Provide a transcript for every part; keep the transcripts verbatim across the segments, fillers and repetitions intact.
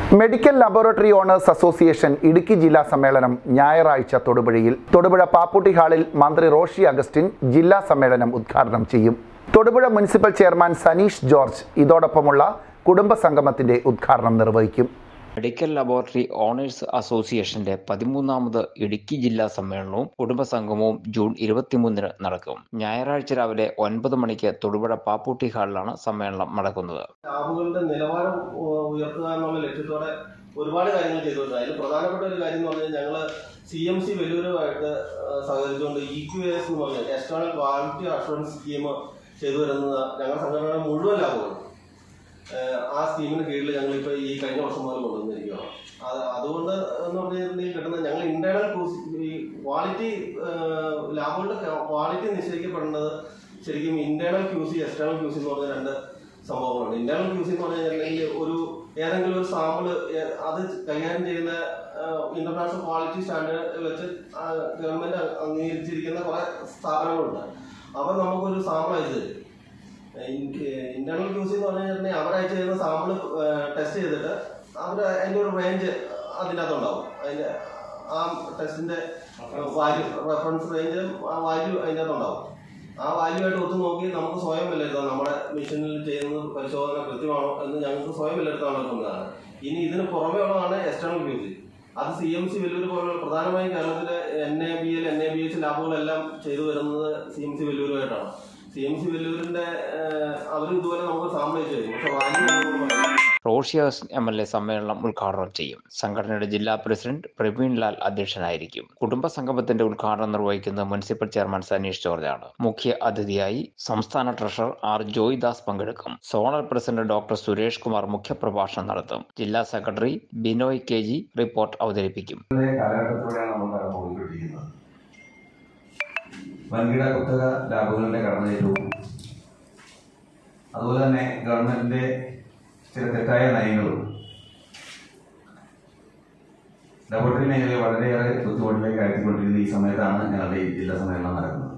Medical laboratory owners association Idukki ജില്ലാ സമ്മേളനം ഞായറാഴ്ച തൊടുപുഴയിൽ തൊടുപുഴ പാപ്പൂട്ടി ഹാളിൽ മന്ത്രി റോഷി അഗസ്റ്റിൻ ജില്ലാ സമ്മേളനം ഉദ്ഘാടനം ചെയ്യും. Thodupuzha municipal chairman Saneesh George ഇതോടൊപ്പമുള്ള കുടുംബ സംഗമത്തിന്റെ ഉദ്ഘാടനം നിർവഹിക്കും. മെഡിക്കൽ ലബോറട്ടറി ഓണേഴ്സ് അസോസിയേഷന്റെ പതിമൂന്നാമത് ഇടുക്കി ജില്ലാ സമ്മേളനവും കുടുംബസംഗമവും ജൂൺ ഇരുപത്തിമൂന്നിന് നടക്കും. ഞായറാഴ്ച രാവിലെ ഒൻപത് മണിക്ക് തൊടുപുഴ പാപ്പൂട്ടി ഹാളിലാണ് സമ്മേളനം നടക്കുന്നത്. ലാബുകളുടെ നിലവാരം ഉയർത്തുക എന്നുള്ള ലക്ഷ്യത്തോടെ ഒരുപാട് കാര്യങ്ങൾ ചെയ്തിട്ടുണ്ട്. അതിൽ പ്രധാനപ്പെട്ട ഒരു കാര്യം എന്ന് പറഞ്ഞാൽ ഞങ്ങൾ സി എം സി വെല്ലൂരുമായിട്ട് സഹകരിച്ചുകൊണ്ട് ഇ ക്യു എസ് എന്ന് പറഞ്ഞ എക്സ്റ്റേണൽ ക്വാളിറ്റി അഷുറൻസ് സ്കീം ചെയ്തു വരുന്നത് ഞങ്ങളുടെ സംഘടനയുടെ മുഴുവൻ ലാബുകളും ആ സ്കീമിന് കീഴിൽ ഞങ്ങളിപ്പോൾ ഈ കഴിഞ്ഞ വർഷം മുതൽ കൊണ്ടുവന്നിരിക്കുകയാണ്. അത് അതുകൊണ്ട് എന്ന് പറഞ്ഞിട്ടുണ്ടെങ്കിൽ കിട്ടുന്നത് ഞങ്ങൾ ഇന്റേണൽ ഈ ക്വാളിറ്റി ലാബുകളുടെ ക്വാളിറ്റി നിശ്ചയിക്കപ്പെടുന്നത് ശരിക്കും internal Q C external Q C എന്ന് പറഞ്ഞ രണ്ട് സംഭവങ്ങളാണ്. ഇന്റേണൽ ക്യൂ സി എന്ന് പറഞ്ഞു കഴിഞ്ഞിട്ടുണ്ടെങ്കിൽ ഒരു ഏതെങ്കിലും ഒരു സാമ്പിള് അത് കൈകാര്യം ചെയ്യുന്ന ഇന്റർനാഷണൽ ക്വാളിറ്റി സ്റ്റാൻഡേർഡ് വെച്ച് ഗവൺമെന്റ് അംഗീകരിച്ചിരിക്കുന്ന കുറെ സ്ഥാപനങ്ങളുണ്ട്. അവർ നമുക്കൊരു സാമ്പിൾ അയച്ചു തരും. ഇന്റേണൽ ക്യൂസി എന്ന് പറഞ്ഞു കഴിഞ്ഞിട്ടുണ്ടെങ്കിൽ അവർ അയച്ചു തരുന്ന സാമ്പിൾ ടെസ്റ്റ് ചെയ്തിട്ട് അവർ അതിൻ്റെ ഒരു റേഞ്ച് അതിൻ്റെ അകത്തുണ്ടാവും. അതിൻ്റെ ആ ടെസ്റ്റിന്റെ വാല്യൂ റെഫറൻസ് റേഞ്ച് ആ വാല്യൂ അതിൻ്റെ അകത്തുണ്ടാവും. ആ വാല്യൂ ആയിട്ട് ഒത്തു നോക്കി നമുക്ക് സ്വയം വിലയിരുത്താം നമ്മുടെ മെഷീനിൽ ചെയ്യുന്ന പരിശോധന കൃത്യമാണോ എന്ന് ഞങ്ങൾക്ക് സ്വയം വിലയിരുത്താവുന്നതാണ്. ഇനി ഇതിന് പുറമേ ഉള്ളതാണ് എക്സ്റ്റേണൽ ക്യൂസി. അത് സി എം സി വെല്ലൂർ പോലുള്ള പ്രധാനമായും കേരളത്തിലെ N A B L N A B H ലാബുകളെല്ലാം ചെയ്തു വരുന്നത് സി എം സി വെല്ലൂരുമായിട്ടാണ്. സി എം സി വെല്ലൂരിന്റെ അവർ ഇതുപോലെ നമുക്ക് സാമ്പിൾ അയച്ചു തരും. പക്ഷെ value Roshy M L A സമ്മേളനം ഉദ്ഘാടനം ചെയ്യും. സംഘടനയുടെ ജില്ലാ പ്രസിഡന്റ് പ്രവീൺ ലാൽ അധ്യക്ഷനായിരിക്കും. കുടുംബ സംഗമത്തിന്റെ ഉദ്ഘാടനം നിർവഹിക്കുന്നത് മുനിസിപ്പൽ ചെയർമാൻ സനീഷ് ജോർജ് ആണ്. മുഖ്യ അതിഥിയായി സംസ്ഥാന ട്രഷറർ ആർ ജോയ് ദാസ് പങ്കെടുക്കും. Zonal president doctor Suresh Kumar മുഖ്യപ്രഭാഷണം നടത്തും. ജില്ലാ secretary Binoy K G report അവതരിപ്പിക്കും. വൻകിട കുത്തക ലാബുകളുടെ കടന്നുകയറ്റവും അതുപോലെ തന്നെ ഗവൺമെന്റിന്റെ ചില തെറ്റായ നയങ്ങളും ലബോറട്ടറി മേഖലയെ വളരെയേറെ ബുദ്ധിമുട്ടിലേക്ക് അയച്ചുകൊണ്ടിരിക്കുന്ന ഈ സമയത്താണ് ഞങ്ങളുടെ ഈ ജില്ലാ സമ്മേളനം നടക്കുന്നത്.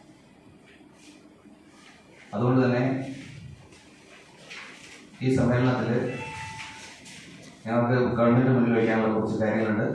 അതുകൊണ്ട് തന്നെ ഈ സമ്മേളനത്തിൽ ഞങ്ങൾക്ക് ഗവൺമെന്റ് മുന്നിൽ വയ്ക്കാനുള്ള കുറച്ച് കാര്യങ്ങളുണ്ട്.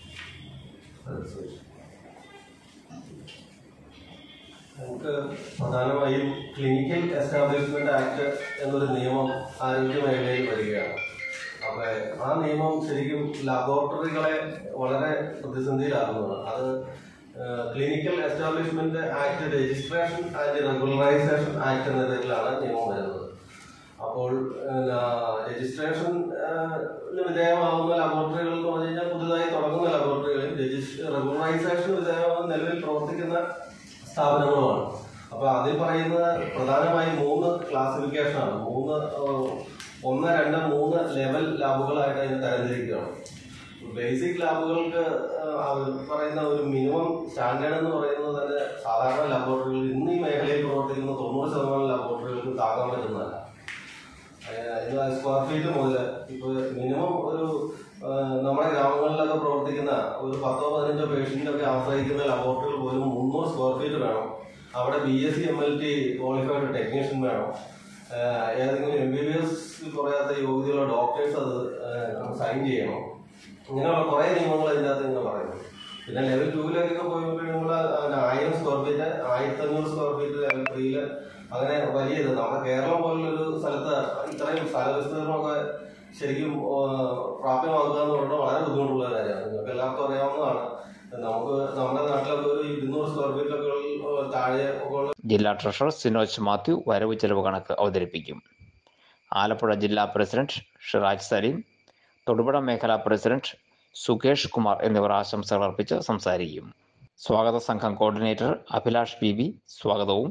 നമുക്ക് പ്രധാനമായും ക്ലിനിക്കൽ എസ്റ്റാബ്ലിഷ്മെന്റ് ആക്ട് എന്നൊരു നിയമം ആരോഗ്യ മേഖലയിൽ വരികയാണ്. അപ്പൊ ആ നിയമം ശരിക്കും ലബോറട്ടറികളെ വളരെ പ്രതിസന്ധിയിലാകുന്നതാണ്. അത് clinical establishment act registration and regularisation act എന്ന പേരിലാണ് നിയമം വരുന്നത്. അപ്പോൾ രജിസ്ട്രേഷൻ വിധേയമാകുന്ന ലബോറട്ടറികൾ എന്ന് പറഞ്ഞു കഴിഞ്ഞാൽ പുതുതായി തുടങ്ങുന്ന ലബോറട്ടറികളിൽ റെഗുലറൈസേഷൻ വിധേയമാകുന്ന നിലവിൽ പ്രവർത്തിക്കുന്ന സ്ഥാപനങ്ങളുമാണ്. അപ്പൊ അതിൽ പറയുന്നത് പ്രധാനമായും മൂന്ന് ക്ലാസിഫിക്കേഷനാണ്. മൂന്ന് ഒന്ന് രണ്ട് മൂന്ന് ലെവൽ ലാബുകളായിട്ട് അതിനെ തരംതിരിക്കുകയാണ്. ബേസിക് ലാബുകൾക്ക് പറയുന്ന ഒരു മിനിമം സ്റ്റാൻഡേർഡ് എന്ന് പറയുന്നത് തന്നെ സാധാരണ ലബോറട്ടറികൾ ഇന്ന് ഈ മേഖലയിൽ പ്രവർത്തിക്കുന്ന തൊണ്ണൂറ് ശതമാനം ലബോറട്ടറികൾക്ക് താങ്ങാൻ പറ്റുന്നതല്ല. സ്ക്വയർ ഫീറ്റ് മുതൽ ഇപ്പൊ മിനിമം ഒരു നമ്മുടെ ഗ്രാമങ്ങളിലൊക്കെ പ്രവർത്തിക്കുന്ന ഒരു പത്തോ പതിനഞ്ചോ പേഷ്യന്റിനൊക്കെ ആശ്രയിക്കുന്ന ലബോറട്ടറികൾ പോലും മുന്നൂറ് സ്ക്വയർ ഫീറ്റ് വേണം. അവിടെ B S C M L T qualified technician വേണം. ഏതെങ്കിലും എം ബി ബി എസ് കുറയാത്ത യോഗ്യതയുള്ള ഡോക്ടേഴ്സ് അത് സൈൻ ചെയ്യണം. ഇങ്ങനെയുള്ള കുറെ നിയമങ്ങൾ അതിനകത്ത് ഇങ്ങനെ പറയുന്നു. പിന്നെ ലെവൽ ടൂവിലേക്കൊക്കെ പോയി കഴിയുമ്പോൾ ആയിരം സ്ക്വയർ ഫീറ്റ് ആയിരത്തി അഞ്ഞൂറ് സ്ക്വയർ ഫീറ്റ് ലെവൽ ത്രീയില് അങ്ങനെ വലിയ ഇത് നമ്മുടെ കേരളം പോലുള്ളൊരു സ്ഥലത്ത് ഇത്രയും സ്ഥലവിസ്തീർണമൊക്കെ ശരിക്കും പ്രാപ്യമാക്കുക എന്ന് പറഞ്ഞാൽ വളരെ ബുദ്ധിമുട്ടുള്ള കാര്യമാണ്. നിങ്ങൾക്ക് എല്ലാവർക്കും അറിയാവുന്നതാണ്. നമുക്ക് നമ്മുടെ നാട്ടിലൊക്കെ ഒരു ഇരുന്നൂറ് സ്ക്വയർ ഫീറ്റൊക്കെ താഴെ ഒക്കെ. ജില്ലാ ട്രഷറർ സിനോജ് മാത്യു വരവ് ചെലവ് കണക്ക് അവതരിപ്പിക്കും. ആലപ്പുഴ ജില്ലാ പ്രസിഡന്റ് ഷിറാജ് സലീം, തൊടുപുഴ മേഖലാ പ്രസിഡന്റ് സുകേഷ് കുമാർ എന്നിവർ ആശംസകൾ അർപ്പിച്ച് സംസാരിക്കും. സ്വാഗത സംഘം കോർഡിനേറ്റർ അഭിലാഷ് പി ബി സ്വാഗതവും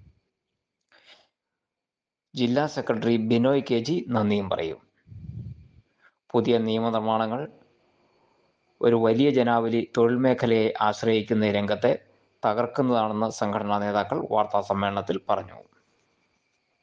ജില്ലാ സെക്രട്ടറി ബിനോയ് കെ ജി നന്ദിയും പറയും. പുതിയ നിയമനിർമ്മാണങ്ങൾ ഒരു വലിയ ജനാവലി തൊഴിൽ മേഖലയെ ആശ്രയിക്കുന്ന രംഗത്തെ തകർക്കുന്നതാണെന്ന് സംഘടനാ നേതാക്കൾ വാർത്താ സമ്മേളനത്തിൽ പറഞ്ഞു.